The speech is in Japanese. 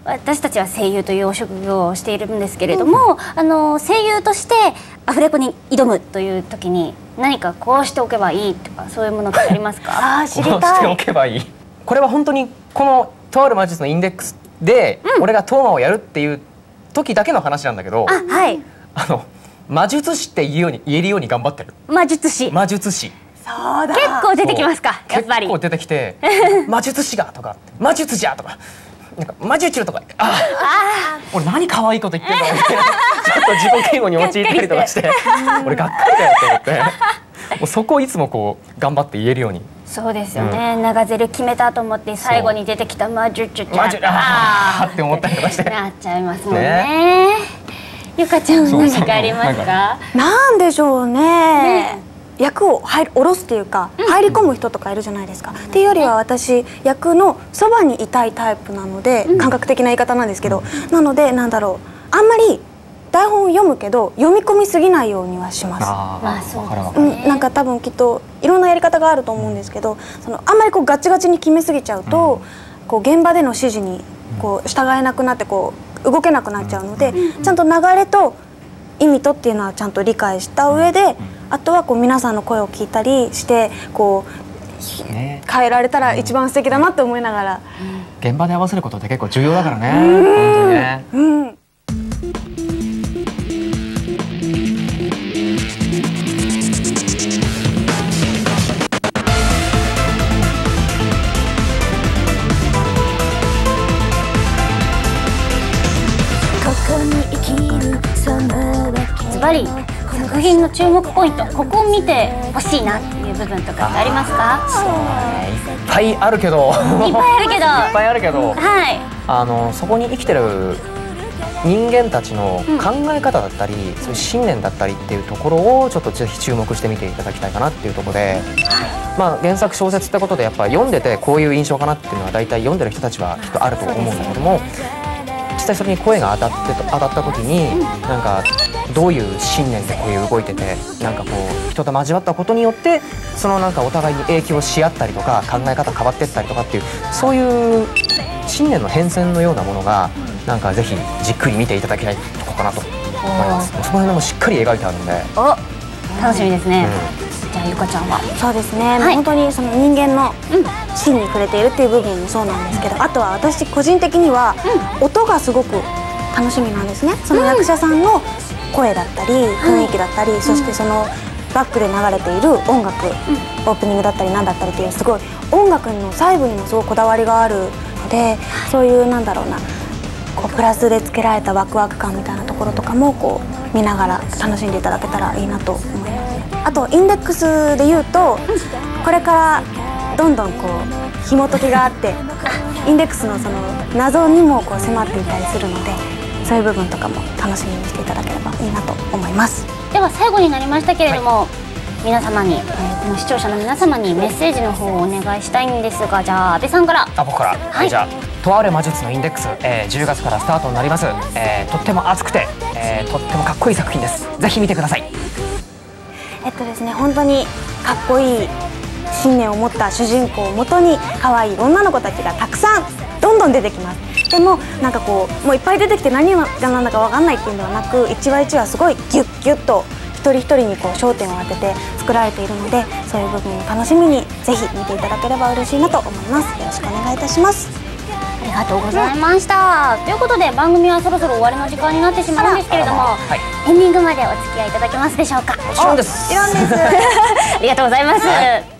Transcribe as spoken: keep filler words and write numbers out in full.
私たちは声優というお職業をしているんですけれども、うん、あの声優としてアフレコに挑むという時に何かこうしておけばいいとかそういうものってありますか？ あ、知りたい。こうしておけばいい。これは本当にこのとある魔術のインデックスで、うん、俺がトーマをやるっていう時だけの話なんだけど、 あ、はい、 あの魔術師って言うように言えるように頑張ってる。 魔術師。 魔術師。 そうだ。結構出てきますか。やっぱり。 結構出てきて、魔術師がとか、魔術じゃとか。なんか魔術とか、ああ、俺何可愛いこと言ってんだろうみたいな、ちょっと自己嫌悪に陥ったりとかして、俺がっかりだよって思って、もうそこをいつもこう頑張って言えるように。 そうですよね。長ゼリ決めたと思って最後に出てきた魔術じゃ、 魔術ああって思ったりとかして。 なっちゃいますもんね。ゆかちゃんは何かありますか？ なんでしょうね。役を入る下ろすっていうか、うん、入り込む人とかいるじゃないですか、うん、っていうよりは私役のそばにいたいタイプなので、うん、感覚的な言い方なんですけど、うん、なのでなんだろう、あんまり台本を読むけど読み込みすぎないようにはします。 ああ、そうですね。うん、なんか多分きっといろんなやり方があると思うんですけど、そのあんまりこうガチガチに決めすぎちゃうと、うん、こう現場での指示にこう従えなくなってこう動けなくなっちゃうので、うん、ちゃんと流れと意味とっていうのはちゃんと理解した上で、あとはこう皆さんの声を聞いたりしてこう、ね、変えられたら一番素敵だなって思いながら、 うん、現場で合わせることって結構重要だからね。本当にね。うん。 ズバリ作品の注目ポイント、ここを見てほしいなっていう部分とかってありますか？ そうね、いっぱいあるけどいっぱいあるけどいっぱいあるけど、 はい、 あのそこに生きてる人間たちの考え方だったり、うん、そういう信念だったりっていうところをちょっとぜひ注目してみていただきたいかなっていうところで、まあ原作小説ってことでやっぱ読んでてこういう印象かなっていうのは大体読んでる人たちはきっとあると思うんだけども、実際それに声が当たって当たった時に、なんかどういう信念でこういう動いてて、なんかこう人と交わったことによってそのなんかお互いに影響し合ったりとか考え方変わってったりとかっていう、そういう信念の変遷のようなものがなんかぜひじっくり見ていただきたいとこかなと思います。その辺もしっかり描いてあるんで、 お、楽しみですね。うん、じゃあゆかちゃんは？ そうですね、はい、本当にその人間の芯に触れているっていう部分もそうなんですけど、あとは私個人的には音がすごく楽しみなんですね。その役者さんの声だったり雰囲気だったり、そしてそのバックで流れている音楽、オープニングだったり何だったりっていうすごい音楽の細部にもすごいこだわりがあるので、そういうなんだろうな、こうプラスでつけられたワクワク感みたいなところとかもこう見ながら楽しんでいただけたらいいなと思います。あとインデックスで言うと、これからどんどんこう紐解きがあってインデックスのその謎にもこう迫っていたりするので、そういう部分とかも楽しみにしていただければいいなと思います。 では最後になりましたけれども、はい、皆様に、えー、この視聴者の皆様にメッセージの方をお願いしたいんですが、じゃあ阿部さんから。 あ、僕から。はい、じゃあとある魔術のインデックス、えー、じゅうがつからスタートになります。えー、とっても熱くて、えー、とってもかっこいい作品です。ぜひ見てください。 えっとですね、本当にかっこいい信念を持った主人公をもとに可愛い女の子たちがたくさんどんどん出てきます。でもなんかこうもういっぱい出てきて何が何だか分かんないっていうのはなく、一話一話すごいギュッギュッと一人一人にこう焦点を当てて作られているので、そういう部分を楽しみにぜひ見ていただければ嬉しいなと思います。よろしくお願いいたします。 ありがとうございました。ということで番組はそろそろ終わりの時間になってしまうんですけれども、はい、エンディングまでお付き合いいただけますでしょうか？ もちろんです。 もちろんです。 ありがとうございます。はい。